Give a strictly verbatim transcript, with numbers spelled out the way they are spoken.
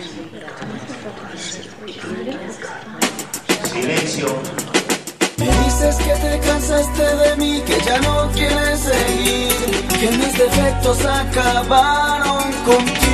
Silencio. Me dices que te cansaste de mí, que ya no quieres seguir, que mis defectos acabaron contigo.